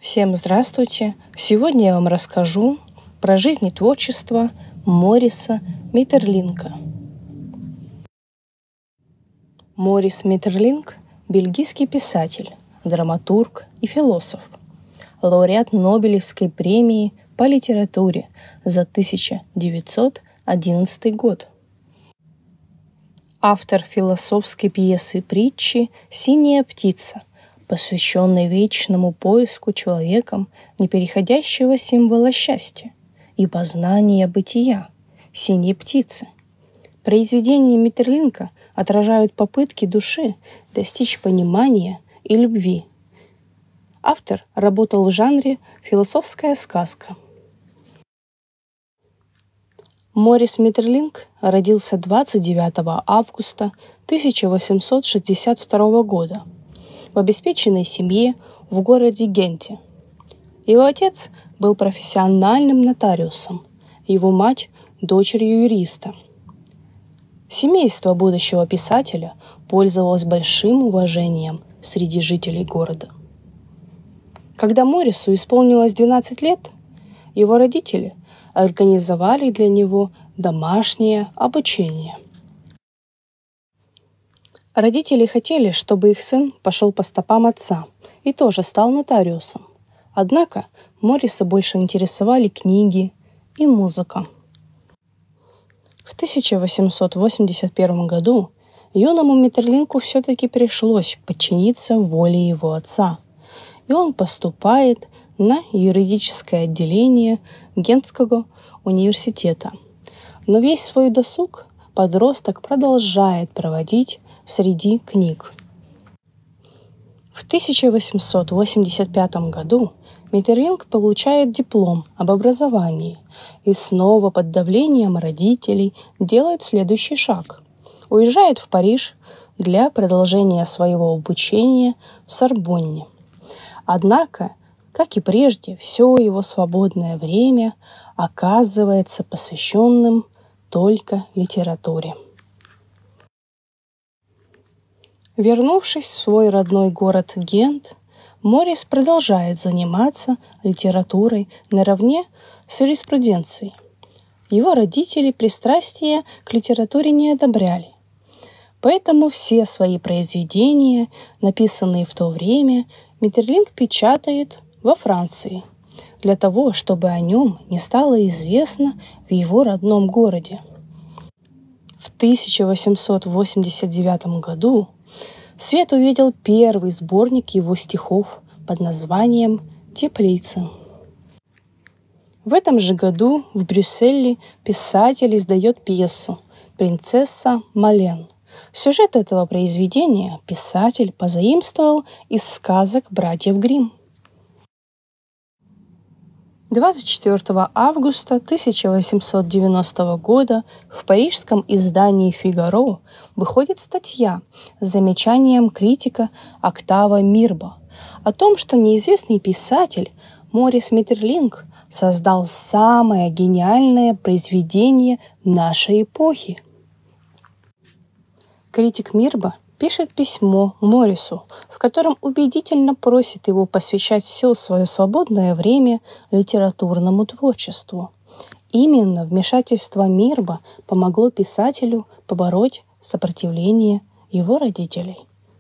Всем здравствуйте! Сегодня я вам расскажу про жизнь и творчество Мориса Метерлинка. Морис Метерлинк – бельгийский писатель, драматург и философ, лауреат Нобелевской премии по литературе за 1911 год. Автор философской пьесы-притчи «Синяя птица», посвященной вечному поиску человеком непереходящего символа счастья и познания бытия – синей птицы. Произведения Метерлинка отражают попытки души достичь понимания и любви. Автор работал в жанре философская сказка. Морис Метерлинк родился 29 августа 1862 года в обеспеченной семье в городе Генте. Его отец был профессиональным нотариусом, его мать – дочерью юриста. Семейство будущего писателя пользовалось большим уважением среди жителей города. Когда Морису исполнилось 12 лет, его родители организовали для него домашнее обучение. Родители хотели, чтобы их сын пошел по стопам отца и тоже стал нотариусом. Однако Мориса больше интересовали книги и музыка. В 1881 году юному Метерлинку все-таки пришлось подчиниться воле его отца, и он поступает на юридическое отделение Гентского университета. Но весь свой досуг подросток продолжает проводить среди книг. В 1885 году Метерлинк получает диплом об образовании и снова под давлением родителей делает следующий шаг. Уезжает в Париж для продолжения своего обучения в Сорбонне. Однако, как и прежде, все его свободное время оказывается посвященным только литературе. Вернувшись в свой родной город Гент, Морис продолжает заниматься литературой наравне с юриспруденцией. Его родители пристрастия к литературе не одобряли, поэтому все свои произведения, написанные в то время, Метерлинк печатает во Франции, для того, чтобы о нем не стало известно в его родном городе. В 1889 году свет увидел первый сборник его стихов под названием «Теплица». В этом же году в Брюсселе писатель издает пьесу «Принцесса Мален». Сюжет этого произведения писатель позаимствовал из сказок братьев Гримм. 24 августа 1890 года в парижском издании «Фигаро» выходит статья с замечанием критика Октава Мирба о том, что неизвестный писатель Морис Метерлинк создал самое гениальное произведение нашей эпохи. Критик Мирба пишет письмо Морису, в котором убедительно просит его посвящать все свое свободное время литературному творчеству. Именно вмешательство Мирба помогло писателю побороть сопротивление его родителей.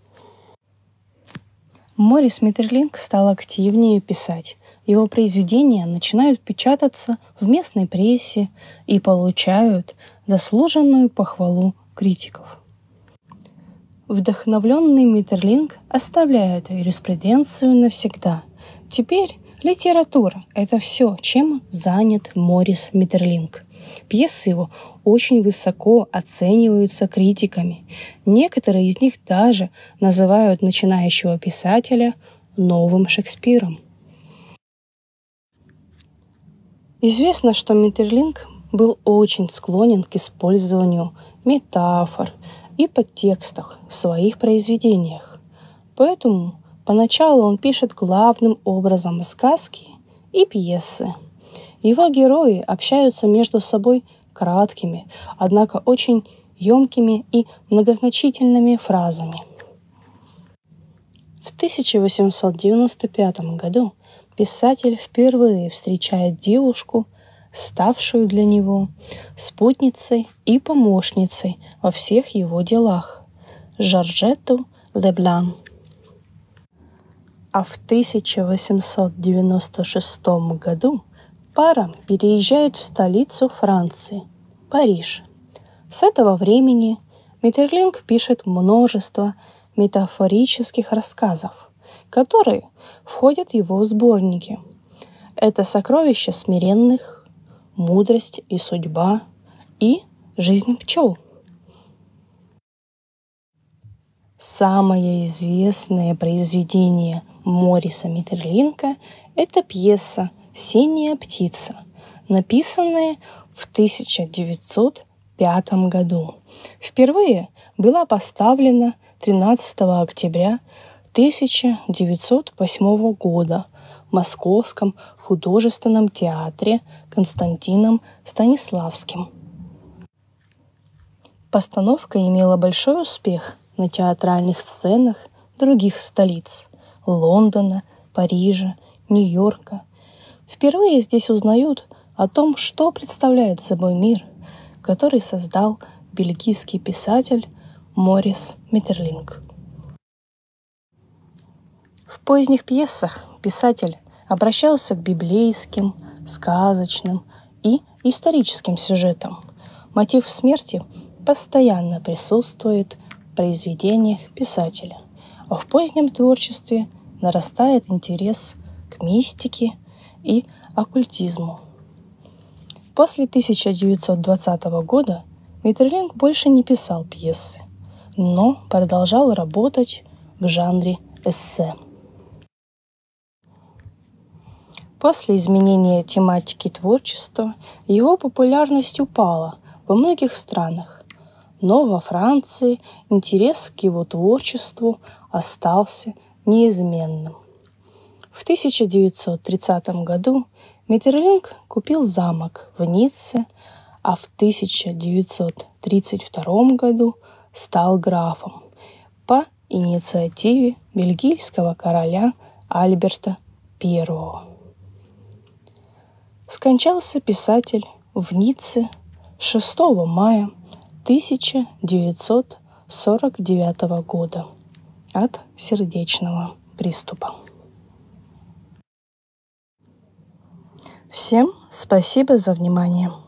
Морис Метерлинк стал активнее писать. Его произведения начинают печататься в местной прессе и получают заслуженную похвалу критиков. Вдохновленный Метерлинк оставляет юриспруденцию навсегда. Теперь литература – это все, чем занят Морис Метерлинк. Пьесы его очень высоко оцениваются критиками. Некоторые из них даже называют начинающего писателя новым Шекспиром. Известно, что Метерлинк был очень склонен к использованию метафор и подтекстах в своих произведениях. Поэтому поначалу он пишет главным образом сказки и пьесы. Его герои общаются между собой краткими, однако очень емкими и многозначительными фразами. В 1895 году писатель впервые встречает девушку, ставшую для него спутницей и помощницей во всех его делах – Жоржетту Леблан. А в 1896 году пара переезжает в столицу Франции – Париж. С этого времени Метерлинк пишет множество метафорических рассказов, которые входят в его сборники. Это «Сокровища смиренных», «Мудрость и судьба» и «Жизнь пчел». Самое известное произведение Мориса Метерлинка – это пьеса «Синяя птица», написанная в 1905 году. Впервые была поставлена 13 октября 1908 года в Московском художественном театре Константином Станиславским. Постановка имела большой успех на театральных сценах других столиц – Лондона, Парижа, Нью-Йорка. Впервые здесь узнают о том, что представляет собой мир, который создал бельгийский писатель Морис Метерлинк. В поздних пьесах писатель обращался к библейским, сказочным и историческим сюжетам. Мотив смерти постоянно присутствует в произведениях писателя, а в позднем творчестве нарастает интерес к мистике и оккультизму. После 1920 года Метерлинк больше не писал пьесы, но продолжал работать в жанре эссе. После изменения тематики творчества его популярность упала во многих странах, но во Франции интерес к его творчеству остался неизменным. В 1930 году Метерлинк купил замок в Ницце, а в 1932 году стал графом по инициативе бельгийского короля Альберта I. Скончался писатель в Ницце 6 мая 1949 года от сердечного приступа. Всем спасибо за внимание.